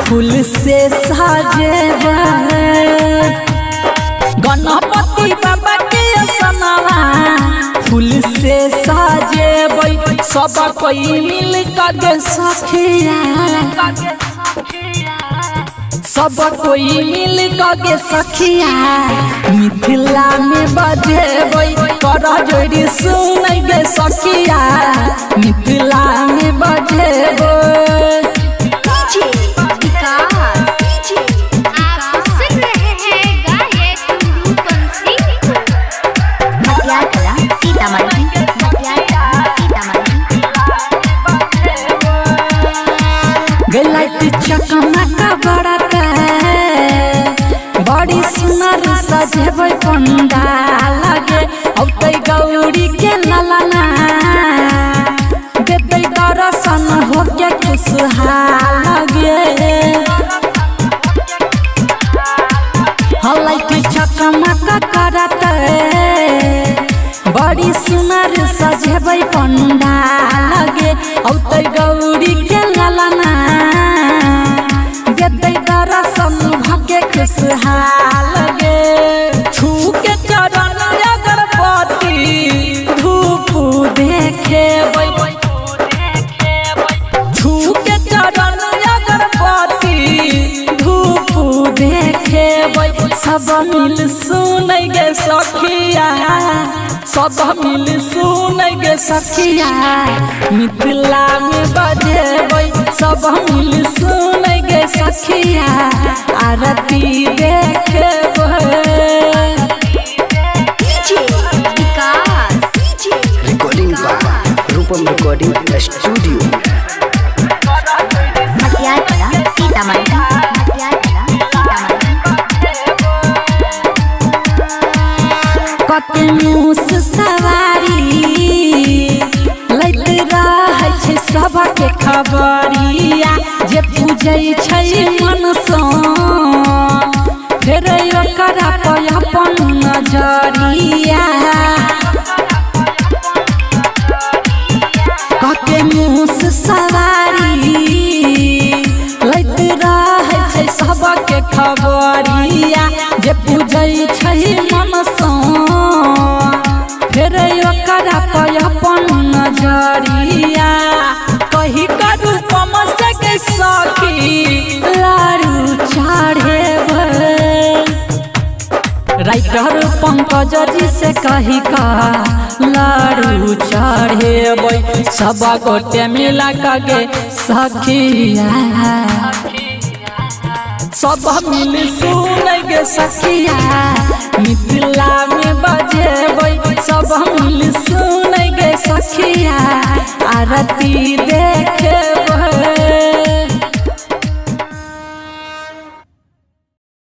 फूल से सजेबे गणपति बाबा के सनवा फूल से सजेबे सब कोई मिल के सखिया सब कोई मिल के सखिया मिथिला में बजेबे कर जोड़ी सुन गे सखिया मिथिला में बजेबे। चकमका बड़त बड़ी सुनर सजेबे पंडाल लगे औते गौरी के ललना देते दर्शन होके खुशहाल लगे हलाइट चकमका करत बड़ी सुनर सजेबे पंडाल लगे औते गौरी के ललना भाग्य खुशहाल लगे छू के चरण अगरबत्ती धूप देखे छू के चरण अगरबत्ती धूप देखे सब मिल सुन गे सखिया सब मिल सुन गे सखिया मिथिला में बजेबे सब मिल सुन गे सखिया आरती देखबे। Recording by Rupam recording studio कतमुस सवारी लैत रहै छै सबके खबरिया जे पूजै छै मन सँ फेर ओकरा पर अपन नजरिया कतमुस सवारी लैत रहै छै सबके खबरिया जे पूजै छै मन सँ फेर ओकरा पर अपन नजरिया कही करू कमसे के सखी लारू चढ़ेबे राइटर पंकज जी से कही का लारू चढ़ेबे सब गोटे मिला के सखिया सब मिल सुन गे सखिया मिथिला में बजेबे सब मिल सुन गे सखिया आरती दे